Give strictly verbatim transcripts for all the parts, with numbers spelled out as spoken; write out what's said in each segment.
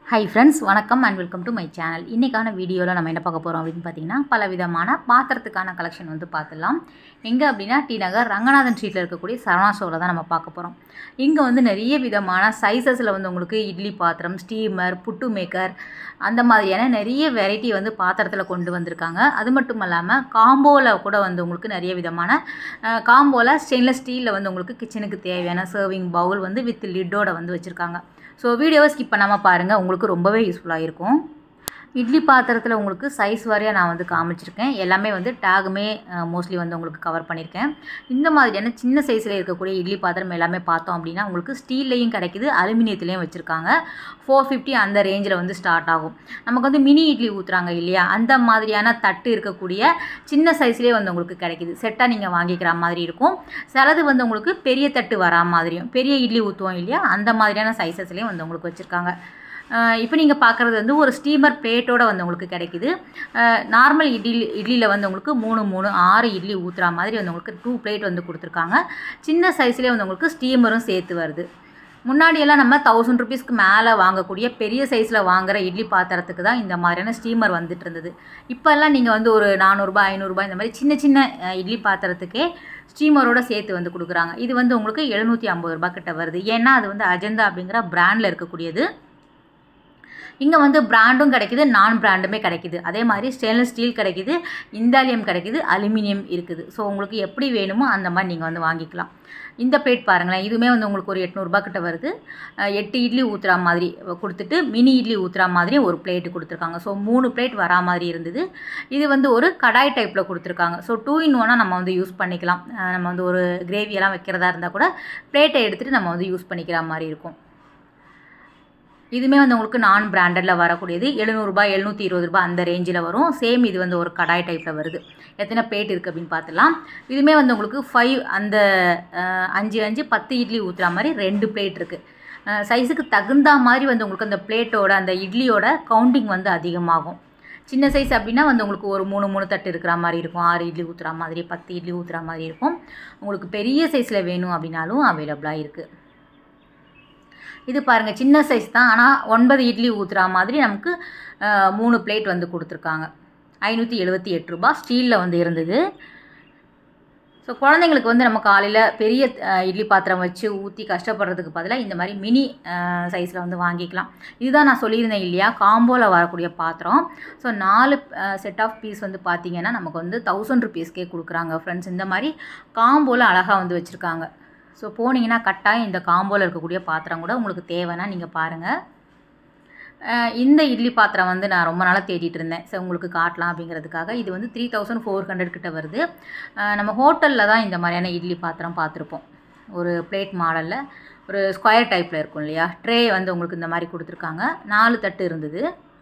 Hi friends, வணக்கம் and welcome to my channel. இன்னைக்கான வீடியோல நம்ம என்ன பார்க்க போறோம் அப்படினு பாத்தீங்கன்னா பல விதமான பாத்திரத்துக்கான கலெக்ஷன் வந்து பார்த்துடலாம். எங்க அப்படினா டி நகர் ரங்கநாதன் ஸ்ட்ரீட்ல இருக்கக்கூடிய சரவணா ஸ்டோர்ல தான் நம்ம பார்க்க போறோம். இங்க வந்து நிறைய விதமான சைஸஸ்ல வந்து உங்களுக்கு இட்லி பாத்திரம், ஸ்டீமர், புட்டு மேக்கர் அந்த மாதிரியான நிறைய வெரைட்டி வந்து பாத்திரத்துல கொண்டு வந்திருக்காங்க. அது மட்டுமல்லாம காம்போல கூட வந்து உங்களுக்கு நிறைய விதமான காம்போல ஸ்டெயின்லெஸ் ஸ்டீல்ல வந்து உங்களுக்கு கிச்சனுக்கு தேவையான சர்விங் பவுல் வந்து வித் லிட்டோட வந்து வச்சிருக்காங்க. ஸோ வீடியோவை ஸ்கிப் பண்ணாமல் பாருங்கள், உங்களுக்கு ரொம்பவே யூஸ்ஃபுல்லாக இருக்கும். இட்லி பாத்திரத்தில் உங்களுக்கு சைஸ் வாரியாக நான் வந்து காமிச்சிருக்கேன். எல்லாமே வந்து டேகுமே மோஸ்ட்லி வந்து உங்களுக்கு கவர் பண்ணியிருக்கேன். இந்த மாதிரியான சின்ன சைஸில் இருக்கக்கூடிய இட்லி பாத்திரம் எல்லாமே பார்த்தோம் அப்படின்னா உங்களுக்கு ஸ்டீல்லையும் கிடைக்குது, அலுமினியத்துலேயும் வச்சுருக்காங்க. ஃபோர் ஃபிஃப்டி அந்த ரேஞ்சில் வந்து ஸ்டார்ட் ஆகும். நமக்கு வந்து மினி இட்லி ஊற்றுறாங்க இல்லையா, அந்த மாதிரியான தட்டு இருக்கக்கூடிய சின்ன சைஸ்லேயே வந்து உங்களுக்கு கிடைக்குது. செட்டாக நீங்கள் வாங்கிக்கிற மாதிரி இருக்கும். சிலது வந்து உங்களுக்கு பெரிய தட்டு வரா மாதிரியும், பெரிய இட்லி ஊற்றுவோம் இல்லையா, அந்த மாதிரியான சைஸஸ்லேயும் வந்து உங்களுக்கு வச்சுருக்காங்க. இப்போ நீங்கள் பார்க்குறது வந்து ஒரு ஸ்டீமர் பிளேட்டோடு வந்து உங்களுக்கு கிடைக்குது. நார்மல் இட்லி இட்லியில் வந்து உங்களுக்கு மூணு மூணு ஆறு இட்லி ஊற்றுற மாதிரி வந்து உங்களுக்கு டூ பிளேட் வந்து கொடுத்துருக்காங்க. சின்ன சைஸ்லேயே வந்து உங்களுக்கு ஸ்டீமரும் சேர்த்து வருது. முன்னாடியெல்லாம் நம்ம தௌசண்ட் ருபீஸ்க்கு மேலே வாங்கக்கூடிய பெரிய சைஸில் வாங்குகிற இட்லி பாத்திரத்துக்கு தான் இந்த மாதிரியான ஸ்டீமர் வந்துட்டு இருந்தது. இப்போல்லாம் நீங்கள் வந்து ஒரு நானூறுரூபா ஐநூறுரூபா இந்த மாதிரி சின்ன சின்ன இட்லி பாத்திரத்துக்கே ஸ்டீமரோட சேர்த்து வந்து கொடுக்குறாங்க. இது வந்து உங்களுக்கு எழுநூற்றி ஐம்பது ரூபா கிட்ட வருது. ஏன்னா அது வந்து அஜந்தா அப்படிங்கிற பிராண்டில் இருக்கக்கூடியது. இங்கே வந்து பிராண்டும் கிடைக்குது, நான் பிராண்டுமே கிடைக்குது. அதே மாதிரி ஸ்டெயின்லெஸ் ஸ்டீல் கிடைக்குது, இந்தாலியம் கிடைக்குது, அலுமினியம் இருக்குது. ஸோ உங்களுக்கு எப்படி வேணுமோ அந்த மாதிரி நீங்கள் வந்து வாங்கிக்கலாம். இந்த பிளேட் பாருங்களேன், இதுவுமே வந்து உங்களுக்கு ஒரு எட்நூறுபா கிட்ட வருது. எட்டு இட்லி ஊற்றுற மாதிரி கொடுத்துட்டு மினி இட்லி ஊற்றுற மாதிரி ஒரு பிளேட்டு கொடுத்துருக்காங்க. ஸோ மூணு பிளேட் வரா மாதிரி இருந்தது. இது வந்து ஒரு கடாய் டைப்பில் கொடுத்துருக்காங்க. ஸோ டூ இன் ஒன்னாக நம்ம வந்து யூஸ் பண்ணிக்கலாம். நம்ம வந்து ஒரு கிரேவியெல்லாம் வைக்கிறதா இருந்தால் கூட பிளேட்டை எடுத்துகிட்டு நம்ம வந்து யூஸ் பண்ணிக்கிற மாதிரி இருக்கும். இதுவுமே வந்து உங்களுக்கு நான் பிராண்டடில் வரக்கூடியது. எழுநூறுபா எழுநூற்றி இருபது ரூபா அந்த ரேஞ்சில் வரும். சேம் இது வந்து ஒரு கடாய் டைப்பில் வருது. எத்தனை பிளேட் இருக்குது அப்படின்னு பார்த்துலாம். இதுவுமே வந்து உங்களுக்கு ஃபைவ் அந்த அஞ்சு அஞ்சு பத்து இட்லி ஊற்றுற மாதிரி ரெண்டு பிளேட் இருக்குது. சைஸுக்கு தகுந்த மாதிரி வந்து உங்களுக்கு அந்த பிளேட்டோட அந்த இட்லியோட கவுண்டிங் வந்து அதிகமாகும். சின்ன சைஸ் அப்படின்னா வந்து உங்களுக்கு ஒரு மூணு மூணு தட்டு இருக்கிற மாதிரி இருக்கும். ஆறு இட்லி ஊற்றுற மாதிரி, பத்து இட்லி ஊற்றுற மாதிரி இருக்கும். உங்களுக்கு பெரிய சைஸில் வேணும் அப்படின்னாலும் அவைலபிளாக இருக்குது. இது பாருங்கள், சின்ன சைஸ் தான், ஆனால் ஒன்பது இட்லி ஊற்றுற மாதிரி நமக்கு மூணு பிளேட் வந்து கொடுத்துருக்காங்க. ஐநூற்றி எழுபத்தி எட்டு ரூபா ஸ்டீலில் வந்து இருந்தது. ஸோ குழந்தைங்களுக்கு வந்து நம்ம காலையில் பெரிய இட்லி பாத்திரம் வச்சு ஊற்றி கஷ்டப்படுறதுக்கு பதிலாக இந்த மாதிரி மினி சைஸில் வந்து வாங்கிக்கலாம். இதுதான் நான் சொல்லியிருந்தேன் இல்லையா, காம்போவில் வரக்கூடிய பாத்திரம். ஸோ நாலு செட் ஆஃப் பீஸ் வந்து பார்த்திங்கன்னா நமக்கு வந்து தௌசண்ட் ருபீஸ்க்கே கொடுக்குறாங்க ஃப்ரெண்ட்ஸ். இந்த மாதிரி காம்போவில் அழகாக வந்து வச்சுருக்காங்க. ஸோ போனீங்கன்னா கட்டாயம் இந்த காம்போவில் இருக்கக்கூடிய பாத்திரம் கூட உங்களுக்கு தேவைன்னா நீங்கள் பாருங்கள். இந்த இட்லி பாத்திரம் வந்து நான் ரொம்ப நாளாக தேடிட்டு இருந்தேன். ஸோ உங்களுக்கு காட்டலாம் அப்படிங்கிறதுக்காக. இது வந்து த்ரீ தௌசண்ட் ஃபோர் ஹண்ட்ரட் கிட்ட வருது. நம்ம ஹோட்டலில் தான் இந்த மாதிரியான இட்லி பாத்திரம் பார்த்துருப்போம். ஒரு பிளேட் மாடலில் ஒரு ஸ்கொயர் டைப்பில் இருக்கும் இல்லையா, ட்ரே வந்து உங்களுக்கு இந்த மாதிரி கொடுத்துருக்காங்க. நாலு தட்டு இருந்தது.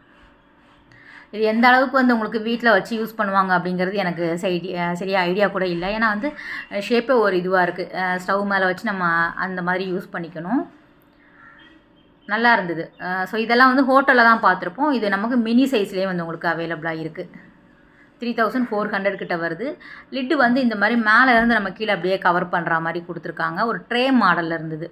இது எந்த அளவுக்கு வந்து உங்களுக்கு வீட்டில் வச்சு யூஸ் பண்ணுவாங்க அப்படிங்கிறது எனக்கு சரி சரியாக ஐடியா கூட இல்லை. ஏன்னா வந்து ஷேப்பே ஒரு இதுவாக இருக்குது. ஸ்டவ் மேலே வச்சு நம்ம அந்த மாதிரி யூஸ் பண்ணிக்கணும். நல்லா இருந்தது. ஸோ இதெல்லாம் வந்து ஹோட்டலில் தான் பார்த்துருப்போம். இது நமக்கு மினி சைஸ்லேயே வந்து உங்களுக்கு அவைலபிளாக இருக்குது. த்ரீ தௌசண்ட் ஃபோர் ஹண்ட்ரட் கிட்ட வருது. லிட்டு வந்து இந்த மாதிரி மேலே இருந்து நம்ம கீழே அப்படியே கவர் பண்ணுற மாதிரி கொடுத்துருக்காங்க. ஒரு ட்ரே மாடலில் இருந்தது.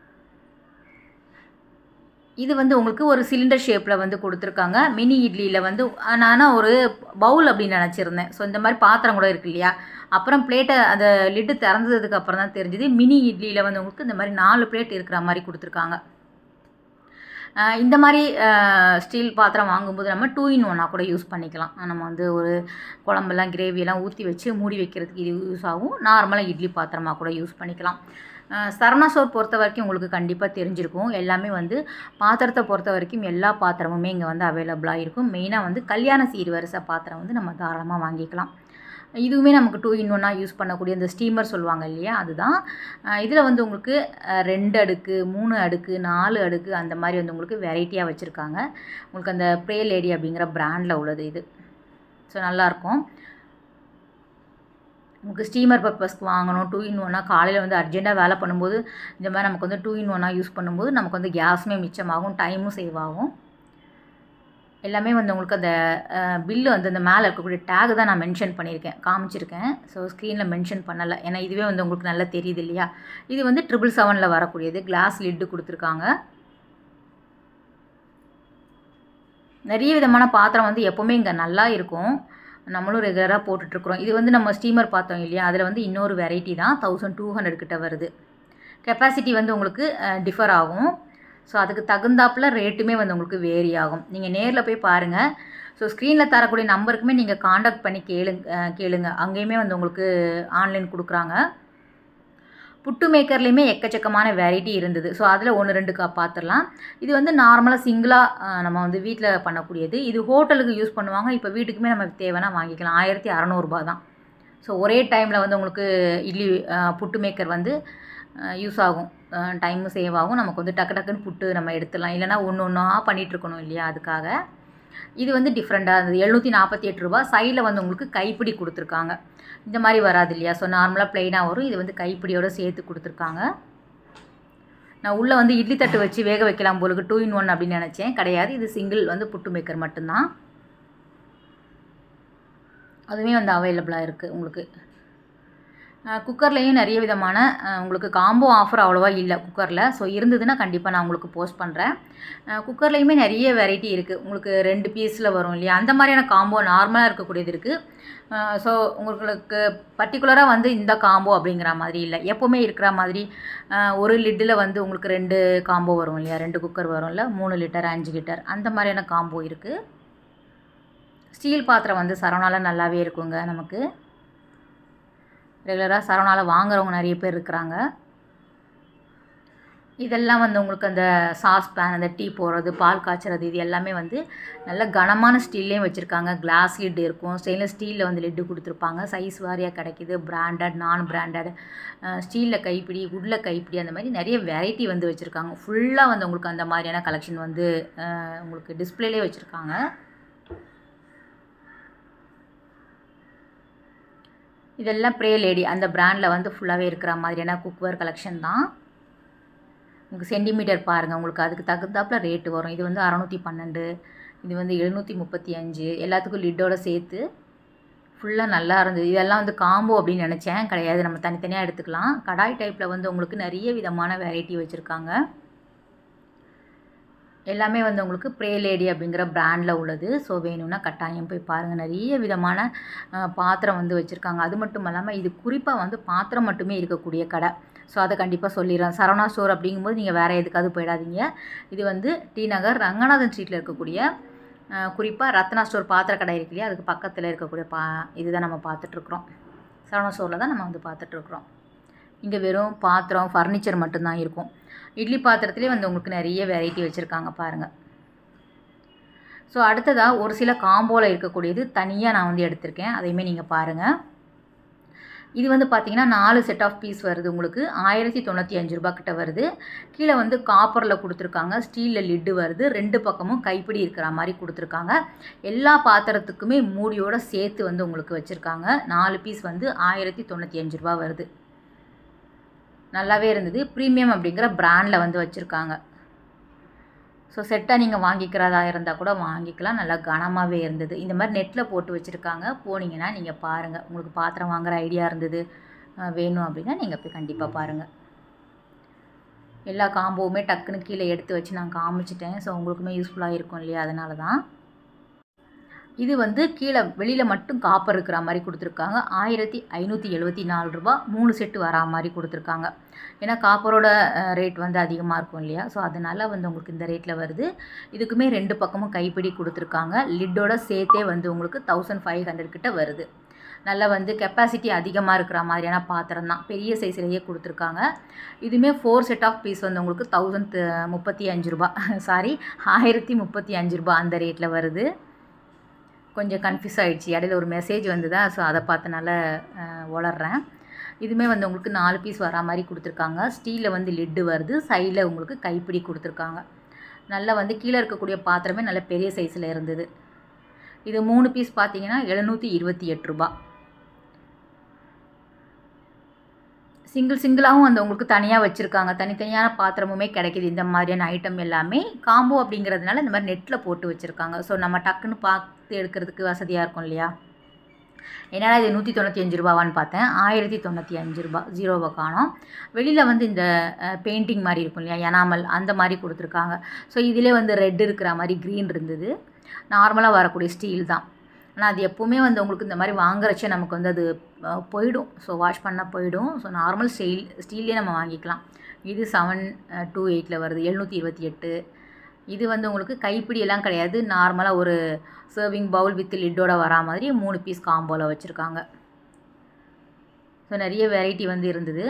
இது வந்து உங்களுக்கு ஒரு சிலிண்டர் ஷேப்பில் வந்து கொடுத்துருக்காங்க. மினி இட்லியில் வந்து நான் ஒரு பவுல் அப்படின்னு நினச்சிருந்தேன். ஸோ இந்த மாதிரி பாத்திரம் கூட இருக்கு இல்லையா, அப்புறம் பிளேட்டை அந்த லிட்டு திறந்ததுக்கு அப்புறம் தான் தெரிஞ்சுது மினி இட்லியில் வந்து உங்களுக்கு இந்த மாதிரி நாலு பிளேட் இருக்கிற மாதிரி கொடுத்துருக்காங்க. இந்த மாதிரி ஸ்டீல் பாத்திரம் வாங்கும்போது நம்ம டூ இன் ஒன்னாக கூட யூஸ் பண்ணிக்கலாம். நம்ம வந்து ஒரு குழம்பெல்லாம் கிரேவியெல்லாம் ஊற்றி வச்சு மூடி வைக்கிறதுக்கு இது யூஸ் ஆகும். நார்மலாக இட்லி பாத்திரமாக கூட யூஸ் பண்ணிக்கலாம். சரவணா ஸ்டோர் பொறுத்த வரைக்கும் உங்களுக்கு கண்டிப்பாக தெரிஞ்சிருக்கும். எல்லாமே வந்து பாத்திரத்தை பொறுத்த வரைக்கும் எல்லா பாத்திரமுமே இங்கே வந்து அவைலபிளாக இருக்கும். மெயினாக வந்து கல்யாண சீர்வரிசை பாத்திரம் வந்து நம்ம தாராளமாக வாங்கிக்கலாம். இதுவுமே நமக்கு டூ இன் ஒன்னாக யூஸ் பண்ணக்கூடிய இந்த ஸ்டீமர் சொல்லுவாங்க இல்லையா, அதுதான். இதில் வந்து உங்களுக்கு ரெண்டு அடுக்கு, மூணு அடுக்கு, நாலு அடுக்கு அந்த மாதிரி வந்து உங்களுக்கு வெரைட்டியாக வச்சுருக்காங்க. உங்களுக்கு அந்த ப்ரே லேடி அப்படிங்கிற பிராண்டில் உள்ளது இது. ஸோ நல்லாயிருக்கும். உங்களுக்கு ஸ்டீமர் பர்பஸ்க்கு வாங்கணும் டூ இன் ஒன்னாக, காலையில் வந்து அர்ஜென்ட்டாக வேலை பண்ணும்போது இந்த மாதிரி நமக்கு வந்து டூ இன் ஒன்னாக யூஸ் பண்ணும்போது நமக்கு வந்து கேஸுமே மிச்சமாகும், டைமும் சேவ் ஆகும். எல்லாமே வந்து உங்களுக்கு அந்த பில்லு வந்து அந்த மேலே இருக்கக்கூடிய டேக் தான் நான் மென்ஷன் பண்ணியிருக்கேன், காமிச்சிருக்கேன். ஸோ ஸ்க்ரீனில் மென்ஷன் பண்ணலை, ஏன்னா இதுவே வந்து உங்களுக்கு நல்லா தெரியுது இல்லையா. இது வந்து ட்ரிபிள் செவனில் வரக்கூடியது. கிளாஸ் லிட்டு கொடுத்துருக்காங்க. நிறைய விதமான பாத்திரம் வந்து எப்போவுமே இங்கே நல்லா இருக்கும். நம்மளும் ரெகுலராக போட்டுட்ருக்குறோம். இது வந்து நம்ம ஸ்டீமர் பார்த்தோம் இல்லையா, அதில் வந்து இன்னொரு வெரைட்டி தான். தௌசண்ட் டூ ஹண்ட்ரட் கிட்ட வருது. கெப்பாசிட்டி வந்து உங்களுக்கு டிஃபர் ஆகும். ஸோ அதுக்கு தகுந்தாப்பில் ரேட்டுமே வந்து உங்களுக்கு வேரி ஆகும். நீங்கள் நேரில் போய் பாருங்கள். ஸோ ஸ்க்ரீனில் தரக்கூடிய நம்பருக்குமே நீங்கள் காண்டாக்ட் பண்ணி கேளுங்க கேளுங்க அங்கேயுமே வந்து உங்களுக்கு ஆன்லைன் கொடுக்குறாங்க. புட்டு மேக்கர்லேயுமே எக்கச்சக்கமான வெரைட்டி இருந்தது. ஸோ அதில் ஒன்று ரெண்டு கா பார்த்துடலாம். இது வந்து நார்மலாக சிங்கிளாக நம்ம வந்து வீட்டில் பண்ணக்கூடியது. இது ஹோட்டலுக்கு யூஸ் பண்ணுவாங்க. இப்போ வீட்டுக்குமே நம்ம தேவைன்னா வாங்கிக்கலாம். ஆயிரத்தி அறநூறுபா தான். ஸோ ஒரே டைமில் வந்து உங்களுக்கு இட்லி புட்டு மேக்கர் வந்து யூஸ் ஆகும். டைமும் சேவ் ஆகும். நமக்கு வந்து டக்கு டக்குன்னு புட்டு நம்ம எடுத்துடலாம். இல்லைனா ஒன்று ஒன்றா பண்ணிகிட்ருக்கணும் இல்லையா, அதுக்காக. இது வந்து டிஃப்ரெண்ட்டாக இருந்தது. எழுநூற்றி நாற்பத்தி எட்டு ரூபா. சைடில் வந்து உங்களுக்கு கைப்பிடி கொடுத்துருக்காங்க. இந்த மாதிரி வராது இல்லையா. ஸோ நார்மலாக ப்ளைனாக வரும். இது வந்து கைப்பிடியோடு சேர்த்து கொடுத்துருக்காங்க. நான் உள்ளே வந்து இட்லி தட்டு வச்சு வேக வைக்கலாம் போலுக்கு டூ இன் ஒன் அப்படின்னு நினச்சேன். கிடையாது, இது சிங்கிள் வந்து புட்டு மேக்கர் மட்டும்தான். அதுவுமே வந்து அவைலபிளாக இருக்குது உங்களுக்கு. குக்கர்லேயும் நிறைய விதமான உங்களுக்கு காம்போ ஆஃபர் அவ்வளோவா இல்லை குக்கரில். ஸோ இருந்ததுன்னா கண்டிப்பாக நான் உங்களுக்கு போஸ்ட் பண்ணுறேன். குக்கர்லேயுமே நிறைய வெரைட்டி இருக்குது. உங்களுக்கு ரெண்டு பீஸில் வரும் இல்லையா, அந்த மாதிரியான காம்போ நார்மலாக இருக்கக்கூடியது இருக்குது. ஸோ உங்களுக்கு பர்டிகுலராக வந்து இந்த காம்போ அப்படிங்கிற மாதிரி இல்லை. எப்போவுமே இருக்கிற மாதிரி ஒரு லிட்டில் வந்து உங்களுக்கு ரெண்டு காம்போ வரும் இல்லையா, ரெண்டு குக்கர் வரும் இல்லை, மூணு லிட்டர் அஞ்சு லிட்டர் அந்த மாதிரியான காம்போ இருக்குது. ஸ்டீல் பாத்திரம் வந்து சரவணாவில் நல்லாவே இருக்குங்க. நமக்கு ரெகுலராக சரவணாவில் வாங்குறவங்க நிறைய பேர் இருக்கிறாங்க. இதெல்லாம் வந்து உங்களுக்கு அந்த சாஸ் பேன், அந்த டீ போடுறது, பால் காய்ச்சறது, இது எல்லாமே வந்து நல்ல கனமான ஸ்டீல்லேயும் வச்சுருக்காங்க. கிளாஸ் லிட் இருக்கும். ஸ்டெயின்லெஸ் ஸ்டீலில் வந்து லிட்டு கொடுத்துருப்பாங்க. சைஸ் வாரியாக கிடைக்கிது. பிராண்டட், நான் பிராண்டட், ஸ்டீலில் கைப்பிடி, உட்டில் கைப்பிடி, அந்த மாதிரி நிறைய வெரைட்டி வந்து வச்சுருக்காங்க. ஃபுல்லாக வந்து உங்களுக்கு அந்த மாதிரியான கலெக்ஷன் வந்து உங்களுக்கு டிஸ்பிளேலே வச்சுருக்காங்க. இதெல்லாம் ப்ரே லேடி அந்த பிராண்டில் வந்து ஃபுல்லாகவே இருக்கிற மாதிரியான குக்வேர் கலெக்ஷன் தான். உங்களுக்கு சென்டிமீட்டர் பாருங்கள், உங்களுக்கு அதுக்கு தகுந்தாப்பில் ரேட்டு வரும். இது வந்து அறநூற்றி பன்னெண்டு, இது வந்து எழுநூற்றி முப்பத்தி அஞ்சு, எல்லாத்துக்கும் லிட்டோடு சேர்த்து ஃபுல்லாக நல்லா இருந்தது. இதெல்லாம் வந்து காம்போ அப்படின்னு நினச்சேன். கிடையாது, நம்ம தனித்தனியாக எடுத்துக்கலாம். கடாய் டைப்பில் வந்து உங்களுக்கு நிறைய விதமான வெரைட்டி வச்சுருக்காங்க. எல்லாமே வந்து உங்களுக்கு ப்ரே லேடி அப்படிங்கிற பிராண்டில் உள்ளது. ஸோ வேணும்னா கட்டாயம் போய் பாருங்கள். நிறைய விதமான பாத்திரம் வந்து வச்சுருக்காங்க. அது மட்டும் இல்லாமல் இது குறிப்பாக வந்து பாத்திரம் மட்டுமே இருக்கக்கூடிய கடை. ஸோ அதை கண்டிப்பாக சொல்லிடுறேன். சரவணா ஸ்டோர் அப்படிங்கும்போது நீங்கள் வேறு எதுக்காவது போயிடாதீங்க. இது வந்து டி நகர் ரங்கநாதன் ஸ்ட்ரீட்டில் இருக்கக்கூடிய குறிப்பாக ரத்னா ஸ்டோர் பாத்திர கடை இருக்கு இல்லையா, அதுக்கு பக்கத்தில் இருக்கக்கூடிய பா இதுதான் நம்ம பார்த்துட்ருக்குறோம். சரவணா ஸ்டோரில் தான் நம்ம வந்து பார்த்துட்ருக்குறோம். இங்கே வெறும் பாத்திரம், ஃபர்னிச்சர் மட்டும்தான் இருக்கும். இட்லி பாத்திரத்துலேயே வந்து உங்களுக்கு நிறைய வெரைட்டி வச்சுருக்காங்க பாருங்கள். ஸோ அடுத்ததாக ஒரு சில காம்போவில் இருக்கக்கூடியது தனியாக நான் வந்து எடுத்திருக்கேன். அதையுமே நீங்கள் பாருங்கள். இது வந்து பார்த்திங்கன்னா நாலு செட் ஆஃப் பீஸ் வருது. உங்களுக்கு ஆயிரத்தி தொண்ணூற்றி அஞ்சு ரூபா கிட்ட வருது. கீழே வந்து காப்பரில் கொடுத்துருக்காங்க. ஸ்டீலில் லிட்டு வருது. ரெண்டு பக்கமும் கைப்பிடி இருக்கிற மாதிரி கொடுத்துருக்காங்க. எல்லா பாத்திரத்துக்குமே மூடியோடு சேர்த்து வந்து உங்களுக்கு வச்சுருக்காங்க. நாலு பீஸ் வந்து ஆயிரத்தி தொண்ணூற்றி அஞ்சு ரூபா வருது. நல்லாவே இருந்தது. ப்ரீமியம் அப்படிங்கிற பிராண்டில் வந்து வச்சுருக்காங்க. ஸோ செட்டாக நீங்கள் வாங்கிக்கிறதா இருந்தால் கூட வாங்கிக்கலாம். நல்லா கனமாகவே இருந்தது. இந்த மாதிரி நெட்டில் போட்டு வச்சுருக்காங்க. போனீங்கன்னா நீங்கள் பாருங்கள். உங்களுக்கு பாத்திரம் வாங்குகிற ஐடியா இருந்தது வேணும் அப்படின்னா நீங்கள் போய் கண்டிப்பாக பாருங்கள். எல்லா காம்போவுமே டக்குன்னு கீழே எடுத்து வச்சு நான் காமிச்சிட்டேன். ஸோ உங்களுக்குமே யூஸ்ஃபுல்லாக இருக்கும் இல்லையா, அதனால தான். இது வந்து கீழே வெளியில் மட்டும் காப்பர் இருக்கிற மாதிரி கொடுத்துருக்காங்க. ஆயிரத்தி ஐநூற்றி எழுபத்தி நாலு ரூபா மூணு செட்டு வரா மாதிரி கொடுத்துருக்காங்க. ஏன்னா காப்பரோட ரேட் வந்து அதிகமாக இருக்கும் இல்லையா, ஸோ அதனால் வந்து உங்களுக்கு இந்த ரேட்டில் வருது. இதுக்குமே ரெண்டு பக்கமும் கைப்பிடி கொடுத்துருக்காங்க. லிட்டோட சேர்த்தே வந்து உங்களுக்கு தௌசண்ட் ஃபைவ் ஹண்ட்ரட் கிட்ட வருது. நல்லா வந்து கெப்பாசிட்டி அதிகமாக இருக்கிற மாதிரியான பாத்திரம் தான். பெரிய சைஸ்லேயே கொடுத்துருக்காங்க. இதுவுமே ஃபோர் செட் ஆஃப் பீஸ் வந்து உங்களுக்கு தௌசண்ட் முப்பத்தி அஞ்சு ரூபா சாரி ஆயிரத்தி முப்பத்தி அஞ்சு ரூபா அந்த ரேட்டில் வருது. கொஞ்சம் கன்ஃபியூஸ் ஆகிடுச்சு. இடையில ஒரு மெசேஜ் வந்துதா, ஸோ அதை பார்த்தனால வளர்றேன். இதுவுமே வந்து உங்களுக்கு நாலு பீஸ் வரா மாதிரி கொடுத்துருக்காங்க. ஸ்டீலில் வந்து லிட்டு வருது. சைடில் உங்களுக்கு கைப்பிடி கொடுத்துருக்காங்க. நல்லா வந்து கீழே இருக்கக்கூடிய பாத்திரமே நல்ல பெரிய சைஸில் இருந்தது. இது மூணு பீஸ் பார்த்தீங்கன்னா எழுநூற்றி இருபத்தி எட்டு ரூபா. சிங்கிள் சிங்கிளாகவும் வந்து உங்களுக்கு தனியாக வச்சுருக்காங்க. தனித்தனியான பாத்திரமுமே கிடைக்கிது. இந்த மாதிரியான ஐட்டம் எல்லாமே காம்போ அப்படிங்கிறதுனால இந்த மாதிரி நெட்டில் போட்டு வச்சுருக்காங்க. ஸோ நம்ம டக்குன்னு பார்த்து எடுக்கிறதுக்கு வசதியாக இருக்கும் இல்லையா. என்னடா இது நூற்றி தொண்ணூற்றி அஞ்சு ரூபாவான்னு பார்த்தேன். ஆயிரத்தி தொண்ணூற்றி அஞ்சு ரூபா ஜீரோவை காணோம். வெளியில் வந்து இந்த பெயிண்டிங் மாதிரி இருக்கும் இல்லையா, எனாமல் அந்த மாதிரி கொடுத்துருக்காங்க. ஸோ இதிலே வந்து ரெட் இருக்கிற மாதிரி க்ரீன் இருந்தது. நார்மலாக வரக்கூடிய ஸ்டீல் தான். ஆனால் அது எப்போவுமே வந்து உங்களுக்கு இந்த மாதிரி வாங்குறச்சே நமக்கு வந்து அது போயிடும். ஸோ வாஷ் பண்ணால் போயிடும். ஸோ நார்மல் ஸ்டீல் ஸ்டீல்லே நம்ம வாங்கிக்கலாம். இது செவன் டூ எயிட்டில் வருது, எழுநூற்றி இருபத்தி எட்டு. இது வந்து உங்களுக்கு கைப்பிடியெல்லாம் கிடையாது, நார்மலாக ஒரு சர்விங் பவுல் வித் லிட்டோட வரா மாதிரி மூணு பீஸ் காம்போவில் வச்சுருக்காங்க. ஸோ நிறைய வெரைட்டி வந்து இருந்தது.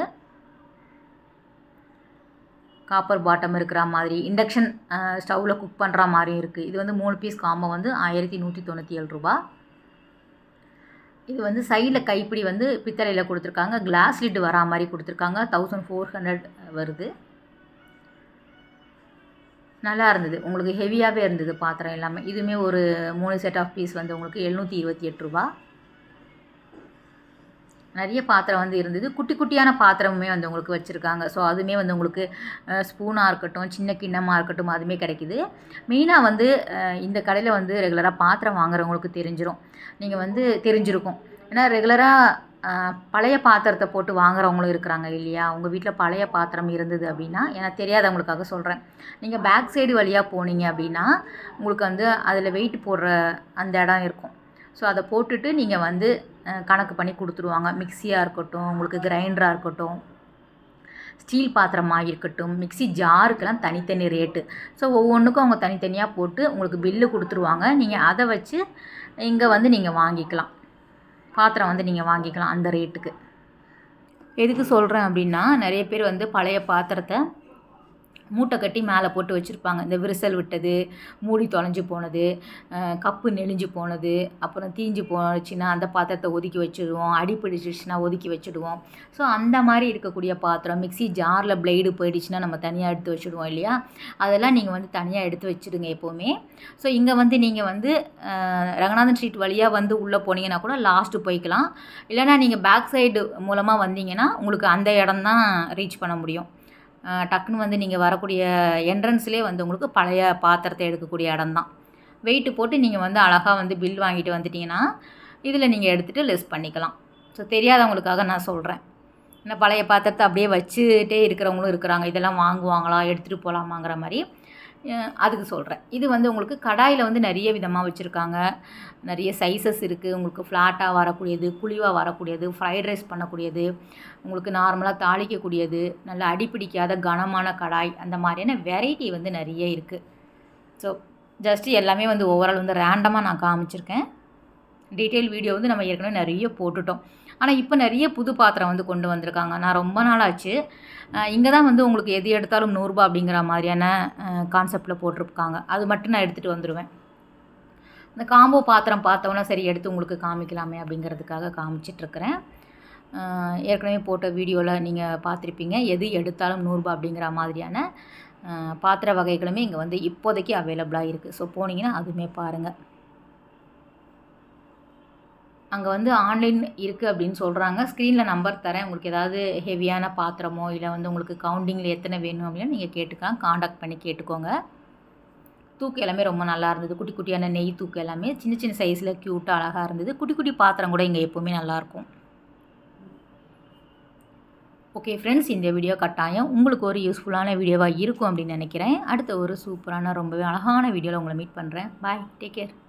காப்பர் பாட்டம் இருக்கிற மாதிரி, இண்டக்ஷன் ஸ்டவ்வில் குக் பண்ணுற மாதிரியும் இருக்குது. இது வந்து மூணு பீஸ் காம்போ வந்து ஆயிரத்தி நூற்றி தொண்ணூற்றி ஏழு ரூபா. இது வந்து சைடில் கைப்பிடி வந்து பித்தளையில் கொடுத்துருக்காங்க, கிளாஸ் லிட் வரா மாதிரி கொடுத்துருக்காங்க. தௌசண்ட் ஃபோர் ஹண்ட்ரட் வருது. நல்லா இருந்தது, உங்களுக்கு ஹெவியாகவே இருந்தது பாத்திரம் எல்லாமே. இதுவுமே ஒரு மூணு செட் ஆஃப் பீஸ் வந்து உங்களுக்கு எழுநூற்றி இருபத்தி எட்டு ரூபா. நிறைய பாத்திரம் வந்து இருந்தது. குட்டி குட்டியான பாத்திரமுமே வந்து உங்களுக்கு வச்சுருக்காங்க. ஸோ அதுவுமே வந்து உங்களுக்கு ஸ்பூனாக இருக்கட்டும், சின்ன கிண்ணமாக இருக்கட்டும், அதுவுமே கிடைக்கிது. மெயினாக வந்து இந்த கடையில் வந்து ரெகுலராக பாத்திரம் வாங்குறவங்களுக்கு தெரிஞ்சிடும், நீங்கள் வந்து தெரிஞ்சிருக்கும். ஏன்னா ரெகுலராக பழைய பாத்திரத்தை போட்டு வாங்குறவங்களும் இருக்கிறாங்க இல்லையா. உங்கள் வீட்டில் பழைய பாத்திரம் இருந்தது அப்படின்னா, எனக்கு தெரியாதவங்களுக்காக சொல்கிறேன், நீங்கள் பேக் சைடு வழியாக போனீங்க அப்படின்னா உங்களுக்கு வந்து அதில் வெயிட் போடுற அந்த இடம் இருக்கும். ஸோ அதை போட்டுட்டு நீங்கள் வந்து கணக்கு பண்ணி கொடுத்துருவாங்க. மிக்சியாக இருக்கட்டும், உங்களுக்கு கிரைண்டராக இருக்கட்டும், ஸ்டீல் பாத்திரமாக இருக்கட்டும், மிக்சி ஜாருக்கெல்லாம் தனித்தனி ரேட்டு. ஸோ ஒவ்வொன்றுக்கும் அவங்க தனித்தனியாக போட்டு உங்களுக்கு பில்லு கொடுத்துருவாங்க. நீங்கள் அதை வச்சு இங்கே வந்து நீங்கள் வாங்கிக்கலாம், பாத்திரம் வந்து நீங்கள் வாங்கிக்கலாம் அந்த ரேட்டுக்கு. எதுக்கு சொல்கிறேன் அப்படின்னா, நிறைய பேர் வந்து பழைய பாத்திரத்தை மூட்டை கட்டி மேலே போட்டு வச்சுருப்பாங்க. இந்த விரிசல் விட்டது, மூடி தொலைஞ்சு போனது, கப்பு நெளிஞ்சு போனது, அப்புறம் தீஞ்சு போச்சுன்னா அந்த பாத்திரத்தை ஒதுக்கி வச்சுடுவோம், அடி பிடிச்சிடுச்சுன்னா ஒதுக்கி வச்சுடுவோம். ஸோ அந்த மாதிரி இருக்கக்கூடிய பாத்திரம், மிக்சி ஜாரில் பிளேடு போயிடுச்சுன்னா நம்ம தனியாக எடுத்து வச்சுடுவோம் இல்லையா, அதெல்லாம் நீங்கள் வந்து தனியாக எடுத்து வச்சுடுங்க எப்போவுமே. ஸோ இங்கே வந்து நீங்கள் வந்து ரங்கநாதன் ஸ்ட்ரீட் வழியாக வந்து உள்ளே போனீங்கன்னா கூட லாஸ்ட்டு போய்க்கலாம். இல்லைனா நீங்கள் பேக் சைடு மூலமாக வந்தீங்கன்னா உங்களுக்கு அந்த இடம் தான் ரீச் பண்ண முடியும். டக்குன்னு வந்து நீங்கள் வரக்கூடிய என்ட்ரன்ஸ்லேயே வந்து உங்களுக்கு பழைய பாத்திரத்தை எடுக்கக்கூடிய இடம் தான். வெயிட்டு போட்டு நீங்கள் வந்து அழகாக வந்து பில் வாங்கிட்டு வந்துட்டிங்கன்னா இதில் நீங்கள் எடுத்துகிட்டு லெஸ் பண்ணிக்கலாம். ஸோ தெரியாதவங்களுக்காக நான் சொல்கிறேன். ஏன்னா பழைய பாத்திரத்தை அப்படியே வச்சுட்டே இருக்கிறவங்களும் இருக்கிறாங்க, இதெல்லாம் வாங்குவாங்களா, எடுத்துகிட்டு போகலாமாங்கிற மாதிரி, அதுக்கு சொல்கிறேன். இது வந்து உங்களுக்கு கடாயில் வந்து நிறைய விதமாக வச்சுருக்காங்க, நிறைய சைஸஸ் இருக்குது. உங்களுக்கு ஃப்ளாட்டாக வரக்கூடியது, குழிவாக வரக்கூடியது, ஃப்ரைட் ரைஸ் பண்ணக்கூடியது, உங்களுக்கு நார்மலாக தாளிக்கக்கூடியது, நல்ல அடிப்பிடிக்காத கனமான கடாய், அந்த மாதிரியான வெரைட்டி வந்து நிறைய இருக்குது. ஸோ ஜஸ்ட்டு எல்லாமே வந்து ஓவரால் வந்து ரேண்டமாக நான் காமிச்சிருக்கேன். டீட்டெயில் வீடியோ வந்து நம்ம ஏற்கனவே நிறைய போட்டுட்டோம். ஆனால் இப்போ நிறைய புது பாத்திரம் வந்து கொண்டு வந்திருக்காங்க. நான் ரொம்ப நாள் ஆச்சு. இங்கே தான் வந்து உங்களுக்கு எது எடுத்தாலும் நூறுரூபா அப்படிங்கிற மாதிரியான கான்செப்டில் போட்டிருக்காங்க. அது மட்டும் நான் எடுத்துகிட்டு வந்துடுவேன். இந்த காம்போ பாத்திரம் பார்த்தோன்னா சரி எடுத்து உங்களுக்கு காமிக்கலாமே அப்படிங்கிறதுக்காக காமிச்சிட்ருக்கிறேன். ஏற்கனவே போட்ட வீடியோவில் நீங்கள் பார்த்துருப்பீங்க, எது எடுத்தாலும் நூறுரூபா அப்படிங்கிற மாதிரியான பாத்திர வகைகளுமே இங்கே வந்து இப்போதைக்கு அவைலபிளாக இருக்குது. ஸோ போனீங்கன்னா அதுவுமே பாருங்கள். அங்கே வந்து ஆன்லைன் இருக்குது அப்படின்னு சொல்கிறாங்க. ஸ்க்ரீனில் நம்பர் தரேன். உங்களுக்கு ஏதாவது ஹெவியான பாத்திரமோ இல்லை வந்து உங்களுக்கு கவுண்டிங்கில் எத்தனை வேணும் அப்படின்னு நீங்கள் கேட்டுக்கலாம், காண்டாக்ட் பண்ணி கேட்டுக்கோங்க. தூக்கு எல்லாமே ரொம்ப நல்லா இருந்தது. குட்டி குட்டியான நெய் தூக்கு எல்லாமே சின்ன சின்ன சைஸில் க்யூட்டாக அழகாக இருந்தது. குட்டி குட்டி பாத்திரம் கூட இங்கே எப்போவுமே நல்லாயிருக்கும். ஓகே ஃப்ரெண்ட்ஸ், இந்த வீடியோ கட்டாயம் உங்களுக்கு ஒரு யூஸ்ஃபுல்லான வீடியோவாக இருக்கும் அப்படின்னு நினைக்கிறேன். அடுத்த ஒரு சூப்பரான ரொம்பவே அழகான வீடியோவில் உங்களை மீட் பண்ணுறேன். Bye, take care.